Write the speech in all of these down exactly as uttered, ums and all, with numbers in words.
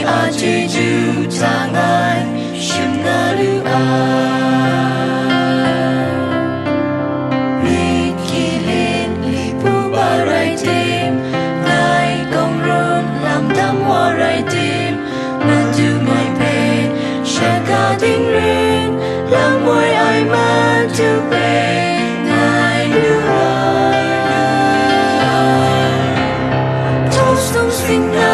a jeju tangai shim na lu a mi kilin li pu ba rai tim ngai kong run lam dam wa rai tim Madu mai pe shaka ding rin lam moi ai Madu pe ngai lu toast song sing na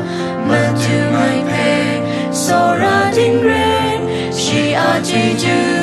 Madu mai pe sora ding ren she a jeju